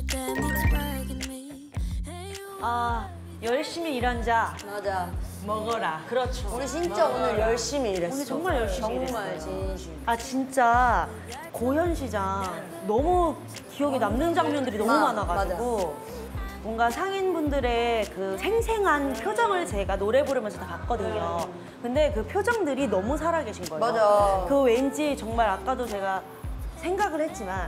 아, 열심히 일한 자 맞아. 먹어라. 그렇죠. 우리 진짜 오늘 열심히 일했어. 오늘 정말 열심히 정말 일했어요. 진심. 아 진짜 고현시장 너무 기억에 남는 장면들이 너무 많아가지고 뭔가 상인분들의 그 생생한 표정을 제가 노래 부르면서 다 봤거든요. 근데 그 표정들이 너무 살아계신 거예요. 맞아. 그 왠지 정말 아까도 제가 생각을 했지만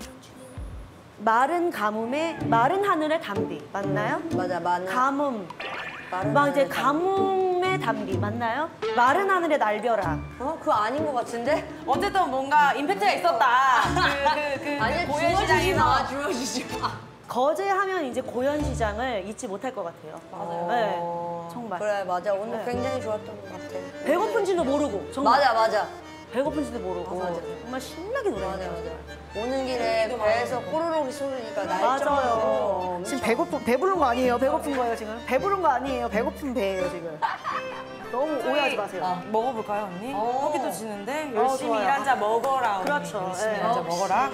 마른 가뭄에 마른 하늘의 담비 맞나요? 맞아, 마늘. 가뭄 마른 막 이제 하늘의 가뭄의 담비 맞나요? 마른 하늘의 날벼락. 그거 아닌 것 같은데? 어쨌든 뭔가 임팩트가 있었다. 아니, 고현시장에서. 주워주지 마. 거제하면 이제 고현시장을 잊지 못할 것 같아요. 맞아요. 네, 정말. 그래, 맞아. 오늘 네. 굉장히 좋았던 것 같아. 배고픈지도 모르고 정말. 맞아. 배고픈지도 모르고 맞아. 정말 신나게 노래했어요. 맞아. 오는 길에 배에서 꼬르륵이 소리니까 날 맞아요. 정도로 지금 배부른 거 아니에요? 배고픈 거예요 지금? 배부른 거 아니에요? 배고픈 배예요 지금. 너무 오해하지 마세요. 먹어볼까요, 언니? 어. 허기도 지는데 열심히 좋아요. 일한 자 먹어라. 언니. 그렇죠. 열심히 네. 일한 자 먹어라.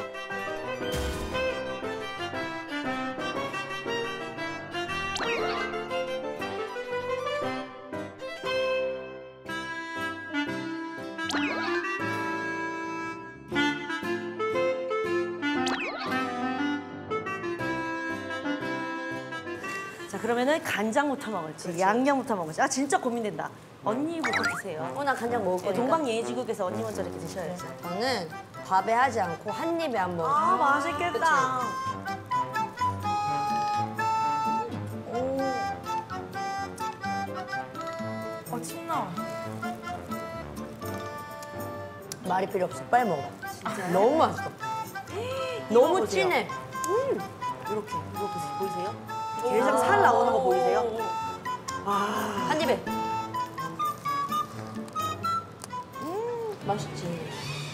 자 그러면은 간장부터 먹을지 양념부터 먹을지 아 진짜 고민된다. 언니부터 드세요. 나 간장 먹을 거니까. 동방예지국에서 언니 먼저 이렇게 드셔야죠. 저는 밥에 하지 않고 한 입에 한번. 아 맛있겠다. 침 나와. 말이 필요 없어. 빨리 먹어. 너무 맛있어. 너무 보세요. 진해. 이렇게 이거 보이세요? 게장 살 나오는 거 보이세요? 한 입에. 맛있지.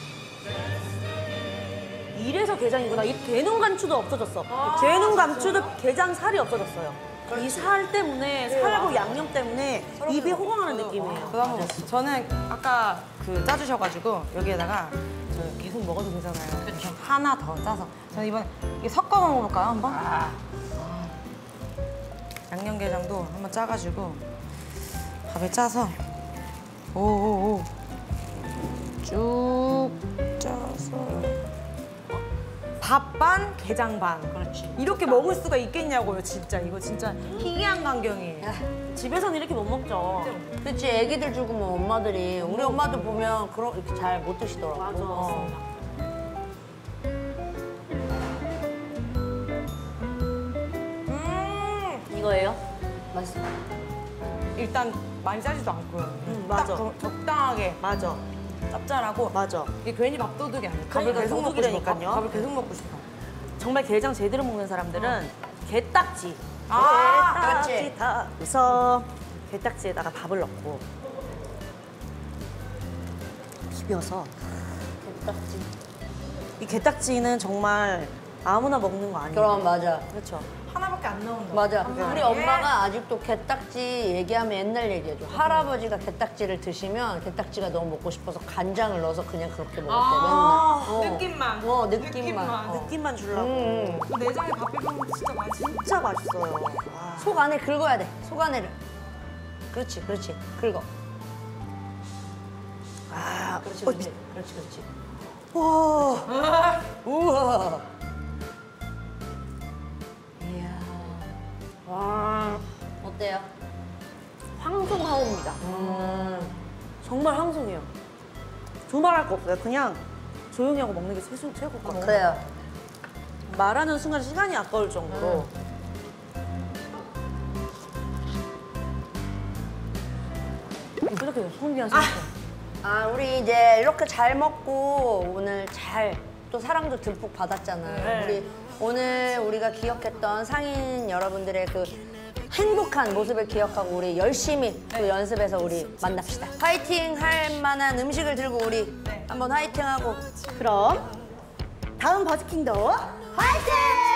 이래서 게장이구나. 이 대눈 감추도 없어졌어. 대눈 감추도 게장 살이 없어졌어요. 이 살 때문에 살하고 양념 때문에 입이 호강하는 느낌이에요. 그거 한번 먹었어. 저는 아까 그 짜주셔가지고 여기에다가 저 계속 먹어도 되잖아요. 그래서 하나 더 짜서 저는 이번에 이게 섞어 먹어볼까요, 한번? 양념게장도 한번 짜가지고 밥에 짜서 오오오 쭉 짜서 밥 반, 게장 반. 그렇지. 이렇게 먹을 수가 있겠냐고요, 진짜. 이거 진짜 희귀한 광경이에요. 집에서는 이렇게 못 먹죠. 그렇지. 애기들 주고 뭐 엄마들이. 우리 엄마도 보면 그런 이렇게 잘 못 드시더라고. 맞아. 이거예요? 맛있어. 일단 많이 짜지도 않고요. 맞아. 딱 적당하게 맞아. 짭짤하고 맞아. 이게 괜히 밥도둑이 아니에요. 밥을 그러니까 계속 먹고 싶어. 도둑이라니까요. 밥을 계속 먹고 싶어. 정말 게장 제대로 먹는 사람들은 게딱지. 아, 게딱지 다. 그래서 게딱지에다가 밥을 넣고 비벼서 게딱지. 이 게딱지는 정말 아무나 먹는 거 아니에요. 그럼 맞아. 그렇죠. 하나밖에 안 나온다. 맞아. 네. 우리 엄마가 아직도 게딱지 얘기하면 옛날 얘기해줘. 할아버지가 게딱지를 드시면 게딱지가 너무 먹고 싶어서 간장을 넣어서 그냥 그렇게 먹었대, 맨날. 느낌만. 느낌만. 느낌만 주려고. 그 내장에 밥 비벼 먹으면 진짜 맛있어. 진짜 맛있어요. 와. 속 안에 긁어야 돼. 속 안에를. 그렇지. 긁어. 아, 그렇지. 와. 우와. 이야. 와. 어때요? 황송하옵니다. 정말 황송해요. 두말할 거 없어요. 그냥 조용히 하고 먹는 게 최고일 것 같아요. 그래요. 말하는 순간 시간이 아까울 정도로. 이렇게 손비한 생각. 우리 이제 이렇게 잘 먹고 오늘 잘 또 사랑도 듬뿍 받았잖아요. 네. 우리 오늘 우리가 기억했던 상인 여러분들의 그 행복한 모습을 기억하고 우리 열심히 또 연습해서 우리 만납시다. 화이팅 할 만한 음식을 들고 우리 한번 화이팅하고 그럼 다음 버스킹도 화이팅!